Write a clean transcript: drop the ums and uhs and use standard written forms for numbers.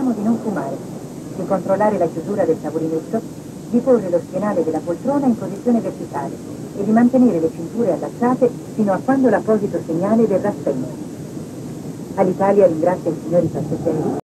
consigliamo di non fumare, di controllare la chiusura del tavolinetto, di porre lo schienale della poltrona in posizione verticale e di mantenere le cinture allacciate fino a quando l'apposito segnale verrà spento. All'Italia ringrazia i signori passeggeri.